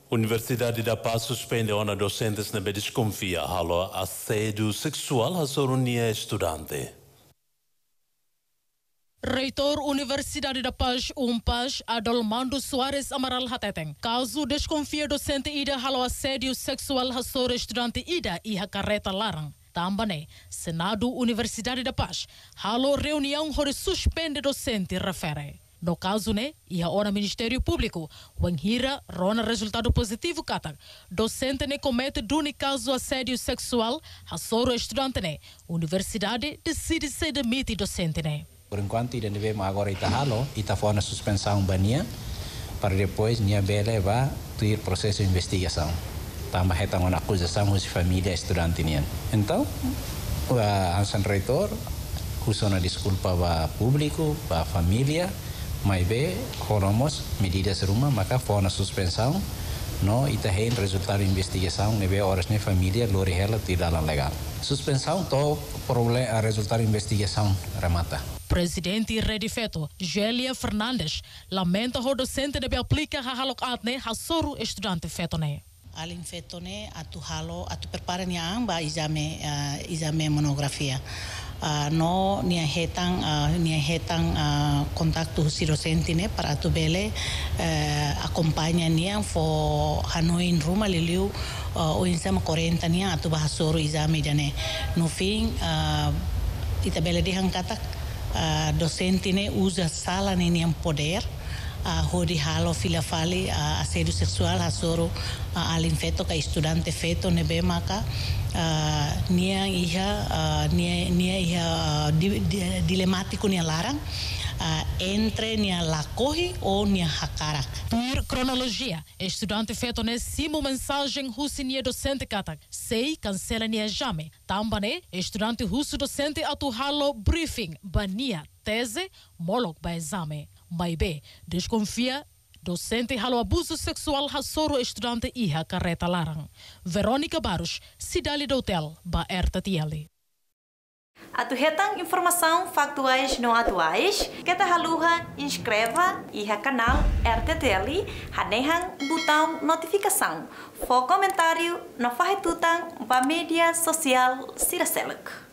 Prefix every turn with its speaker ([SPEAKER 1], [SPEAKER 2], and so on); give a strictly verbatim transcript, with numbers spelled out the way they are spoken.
[SPEAKER 1] Universidade da Paz suspende ona docentes na desconfia halo assédio sexual a sorunia estudante.
[SPEAKER 2] Reitor Universidade da Paz, UMPAS, Adolmando Soares Amaral Hateteng. Caso desconfia docente Ida halo assédio sexual a soro estudante Ida e a carreta larang. Também, Senado Universidade da Paz, halo reunião onde suspende docente refere. No caso, né, e a hora Ministério Público, o Enhira, rona resultado positivo, Katak. Docente ne comete duni caso assédio sexual, a soro estudante né. Universidade decide se demite docente né.
[SPEAKER 3] Por enquanto, ainda devemos agora ir halo, ir for na suspensão bania, para depois, nia bela vai ter processo de investigação. Também está uma acusação de família estudante nian. Então, o Hansan Reitor, usa uma desculpa para o público, para a família, mas bem, hormos medidas rumah, maka for na suspensão, no ita hen resultado de investigação, nebe horas ne família lori hela tidak legal. Suspensão to problema resultado de investigação remata.
[SPEAKER 2] Presidente Rede Feto, Gélia Fernandes, lamenta o docente deve aplicar a halok atne a soro estudante feto ne.
[SPEAKER 4] Alin feto ne atu halo atu prepara ni amba exame uh, exame monografia. Uh, no nia hetang uh, nia hetang uh, kontaktu si docente ne para atu bele uh, acompanha nia fo Hanoi in Roma liliu uh, o exame quarenta nia atu bahasoro exame jane. No fim uh, ita bele dihan katak uh, docente ne usa sala ne niam poder Uh, hodi halo fila fali uh, assédio sexual hasoro uh, alin feto ka estudante feto nebe maka uh, nia iha uh, nia nia iha uh, di, di, dilemático nia larang uh, entre nia lakohi ou nia hakarak.
[SPEAKER 2] Por cronologia, estudante feto ne simo mensagem russo nia docente katak sei cancela nia jame. Tambane estudante russo docente atu halo briefing bania tese molok ba exame. Maibe, desconfia, docente halo abuso sexual hasoro estudante iha carreta larang. Verônica Barros, Cidade do Hotel, ba R T T L.
[SPEAKER 5] Atuhetang informação factuais não atuais, que ta haluha inscreva iha canal R T T L, hadehang botão notificação. For comentário, no fahetutang ba mídia social Siraseluk.